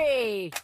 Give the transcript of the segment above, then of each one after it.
spree!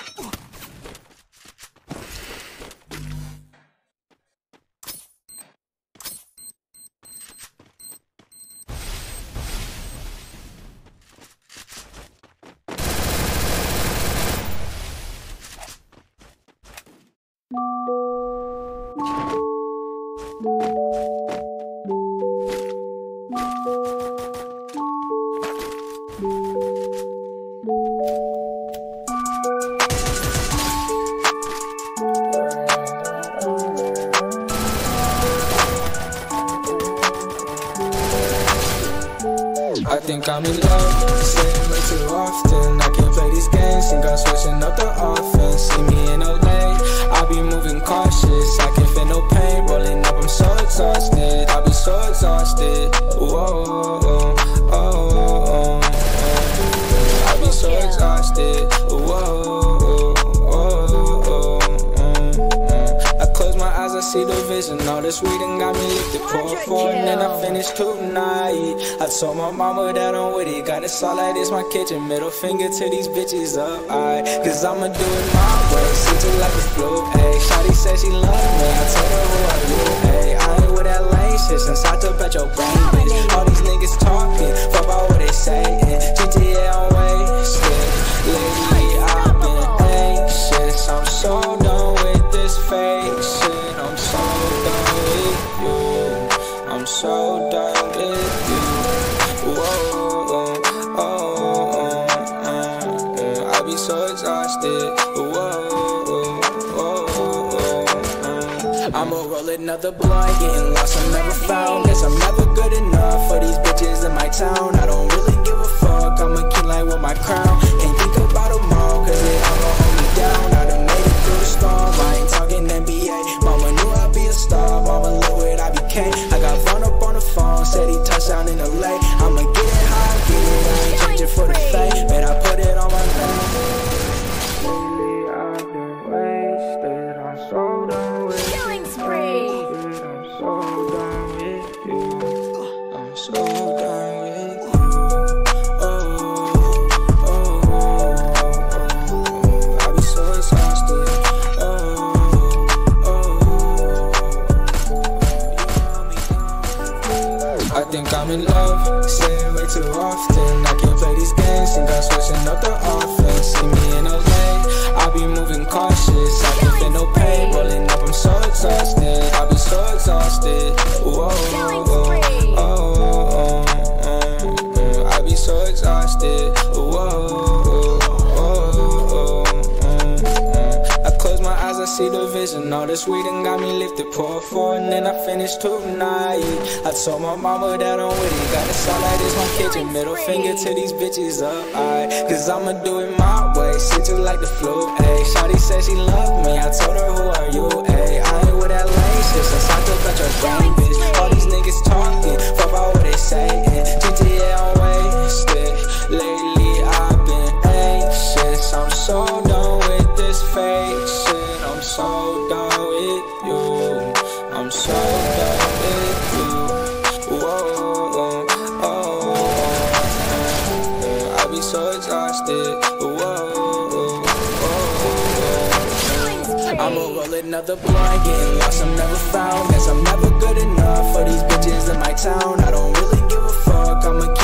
I think I'm in love, saying way too often. I can't play these games, think I'm switching up the offense. See me in LA, I be moving cautious. I can't feel no pain, rolling up, I'm so exhausted. I be so exhausted, whoa, oh, oh, oh, oh. I be so exhausted, whoa, oh, oh, oh, oh. I close my eyes, I see the vision. All this weed and got me lifted, pour for and then I finish tonight. I told my mama that I'm with it, got it all like this, my kitchen. Middle finger to these bitches up, cause I'ma do it my way, see it like it's blue, ayy. Shawty said she love me, I told her who are you, ayy. I ain't with that lame shit since I took back your brain, bitch. All these niggas talking, fuck about what they saying. GTA on wasted, lately I've been anxious. I'm so done with this fake shit, I'm so done with you, I'm so done with you. Whoa, oh, oh, I be so exhausted. Whoa, I'ma roll another blunt, getting lost, I'm never found. Guess I'm never good enough for these bitches in my town. I don't really give a fuck, I'm a king like with my crown. Can't think about them all, cause it all gon' hold me down. I done made it through the storm, I ain't talking NBA. Mama knew I'd be a star, mama look what I became. I got run up on the phone, said he touched down in LA. I'ma get it how I get it, I ain't changing for the fame. Man, I put it on my name. Lately I've been wasted, I'm so done with you. Killing spree! I'm so done with you, I'm so done with you. Oh, oh, oh, I be so exhausted. I think I'm in love, saying way too often. I can't play these games, think I'm switching up the offense. See me in LA, I be moving cautious. I can't feel no pain, rolling up, I'm so exhausted. I be so exhausted, whoa, oh, oh, oh, oh. I be so exhausted, whoa, oh, oh, oh. I close my eyes, I see the vision. All this weed and got me lifted, pour for and then I finish tonight. I told my mama that I'm with it, got it all like this, my kitchen. Middle finger to these bitches up, cause I'ma do it my way, see it like the flu, ayy. Shawty said she love me, I told her who are you, ayy. I ain't with that lame shit since I took back your brain, bitch. All these niggas talking, fuck about what they saying. GTA on wasted, lately I've been anxious. I'm so done with this fake shit, I'm so done with you, I'm so done with you. Whoa, oh, oh, I be so exhausted. Whoa, oh, I'ma roll another blunt, getting lost, I'm never found. Guess I'm never good enough for these bitches in my town. I don't really give a fuck, I'ma keep